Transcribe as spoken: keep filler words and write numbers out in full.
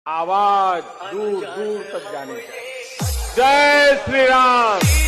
आवाज दूर दूर तक जानी चाहिए। जय श्री राम।